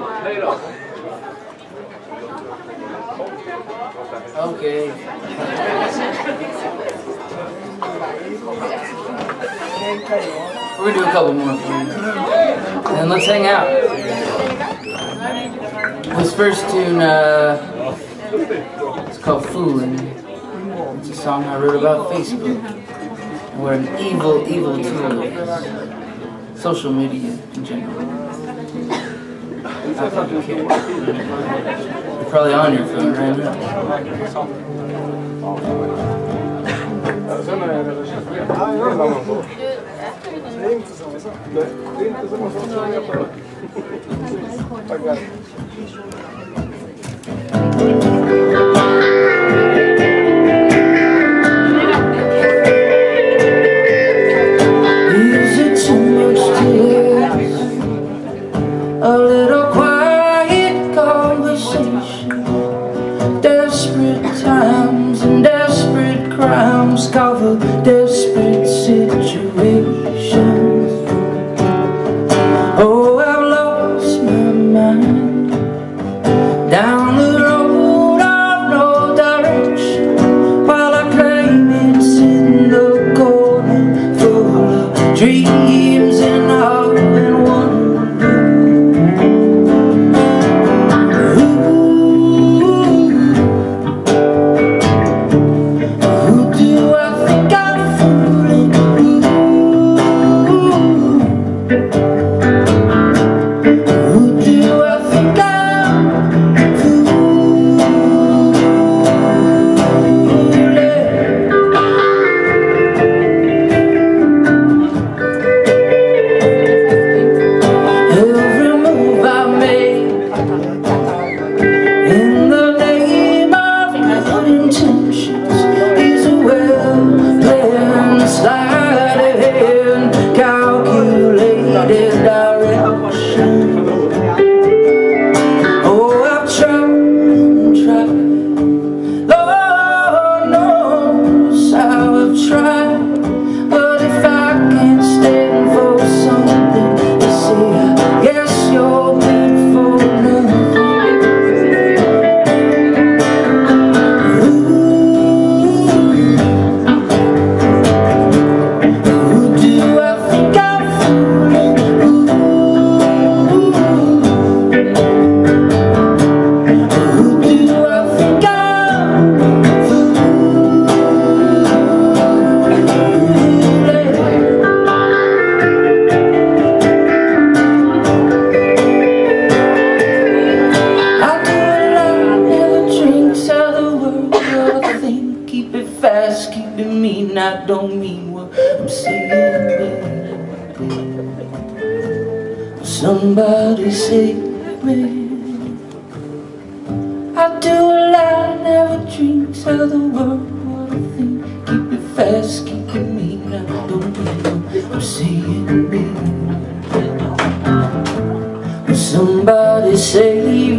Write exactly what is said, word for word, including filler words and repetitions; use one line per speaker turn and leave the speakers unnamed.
Okay. We're gonna do a couple more, please. And let's hang out. This first tune, uh, it's called Foolin'. It's a song I wrote about Facebook. And what an evil, evil tool it is. Social media in general. I don't care. You're probably on your phone right now. A little quiet conversation, desperate times and desperate crimes cover desperate situations. Oh, I've lost my mind down the road of no direction, while I claim it's in the corner full of dreams and hope and wonder. Keeping mean, I don't mean what I'm saying, baby. Somebody save me. I do a lie, never dream, tell the world what I think. Keep it fast, keep it mean, I don't mean what I'm saying, baby. Somebody save me.